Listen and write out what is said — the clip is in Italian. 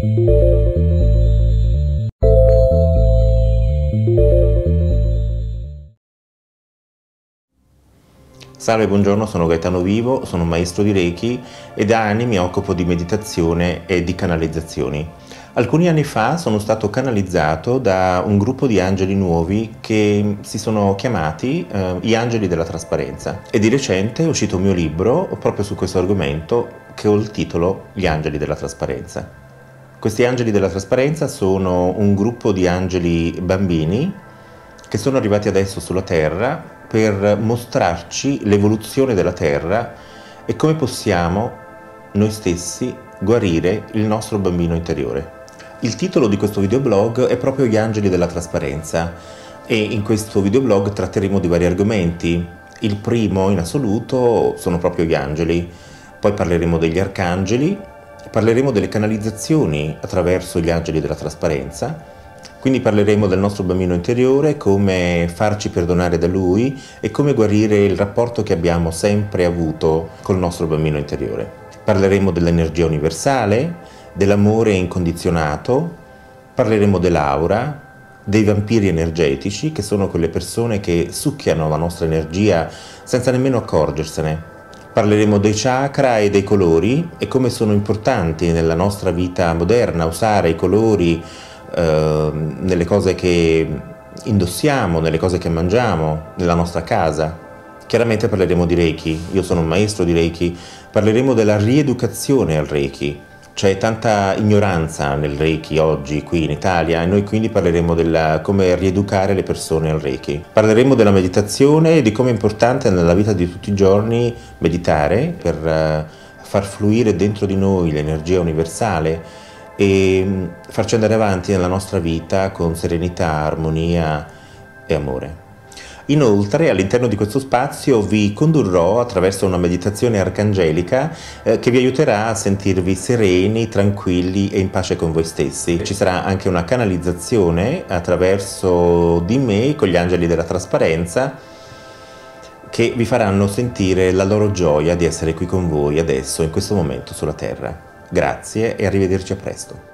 Salve, buongiorno, sono Gaetano Vivo, sono un maestro di Reiki e da anni mi occupo di meditazione e di canalizzazioni. Alcuni anni fa sono stato canalizzato da un gruppo di angeli nuovi che si sono chiamati gli Angeli della Trasparenza, e di recente è uscito un mio libro proprio su questo argomento che ho il titolo Gli Angeli della Trasparenza. Questi Angeli della Trasparenza sono un gruppo di angeli bambini che sono arrivati adesso sulla Terra per mostrarci l'evoluzione della Terra e come possiamo noi stessi guarire il nostro bambino interiore. Il titolo di questo videoblog è proprio Gli Angeli della Trasparenza e in questo videoblog tratteremo di vari argomenti. Il primo in assoluto sono proprio gli angeli, poi parleremo degli arcangeli, parleremo delle canalizzazioni attraverso gli angeli della trasparenza. Quindi parleremo del nostro bambino interiore, come farci perdonare da lui e come guarire il rapporto che abbiamo sempre avuto col nostro bambino interiore. Parleremo dell'energia universale, dell'amore incondizionato, parleremo dell'aura, dei vampiri energetici, che sono quelle persone che succhiano la nostra energia senza nemmeno accorgersene. Parleremo dei chakra e dei colori e come sono importanti nella nostra vita moderna usare i colori nelle cose che indossiamo, nelle cose che mangiamo, nella nostra casa. Chiaramente parleremo di Reiki, io sono un maestro di Reiki, parleremo della rieducazione al Reiki. C'è tanta ignoranza nel Reiki oggi qui in Italia e noi quindi parleremo di come rieducare le persone al Reiki. Parleremo della meditazione e di come è importante nella vita di tutti i giorni meditare per far fluire dentro di noi l'energia universale e farci andare avanti nella nostra vita con serenità, armonia e amore. Inoltre, all'interno di questo spazio vi condurrò attraverso una meditazione arcangelica che vi aiuterà a sentirvi sereni, tranquilli e in pace con voi stessi. Ci sarà anche una canalizzazione attraverso di me con gli angeli della trasparenza che vi faranno sentire la loro gioia di essere qui con voi adesso, in questo momento sulla Terra. Grazie e arrivederci a presto.